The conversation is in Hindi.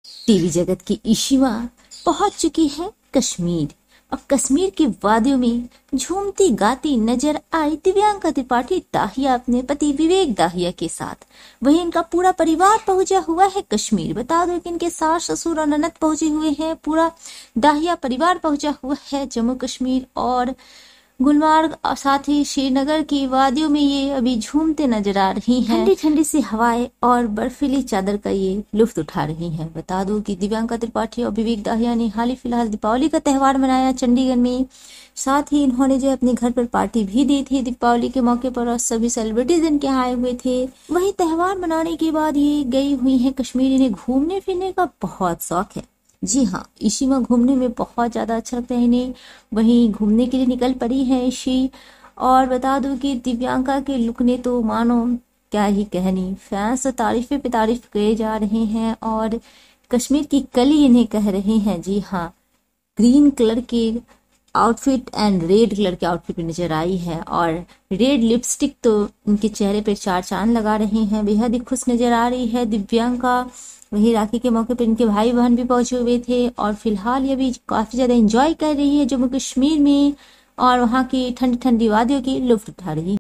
टीवी जगत की इशिमा पहुंच चुकी है कश्मीर और कश्मीर की वादियों में झूमती गाती नजर आई दिव्यांका त्रिपाठी दाहिया अपने पति विवेक दाहिया के साथ। वहीं इनका पूरा परिवार पहुंचा हुआ है कश्मीर। बता दो कि इनके सास ससुर और ननद पहुंचे हुए हैं। पूरा दाहिया परिवार पहुंचा हुआ है जम्मू कश्मीर और गुलमार्ग और साथ ही श्रीनगर की वादियों में ये अभी झूमते नजर आ रही हैं। ठंडी ठंडी सी हवाएं और बर्फीली चादर का ये लुत्फ उठा रही हैं। बता दो कि दिव्यांका त्रिपाठी और विवेक दाहिया ने हाल ही फिलहाल दीपावली का त्यौहार मनाया चंडीगढ़ में। साथ ही इन्होंने जो अपने घर पर पार्टी भी दी थी दीपावली के मौके पर और सभी सेलिब्रिटीज इनके आए हुए थे। वही त्यौहार मनाने के बाद ये गई हुई है कश्मीर। इन्हें घूमने फिरने का बहुत शौक है। जी हाँ, इशिमा घूमने में बहुत ज़्यादा अच्छा लगता है इन्हें। वहीं घूमने के लिए निकल पड़ी है इशी। और बता दूं कि दिव्यांका के लुक ने तो मानो क्या ही कहनी, फैंस तारीफे पे तारीफ किए जा रहे हैं और कश्मीर की कली इन्हें कह रहे हैं। जी हाँ, ग्रीन कलर के आउटफिट एंड रेड कलर के आउटफिट में नजर आई है और रेड लिपस्टिक तो इनके चेहरे पे चार चांद लगा रहे हैं। बेहद ही खुश नजर आ रही है दिव्यांका। वही राखी के मौके पर इनके भाई बहन भी पहुंचे हुए थे और फिलहाल ये भी काफी ज्यादा एंजॉय कर रही है जम्मू कश्मीर में और वहाँ की ठंडी ठंडी वादियों की लुत्फ उठा रही है।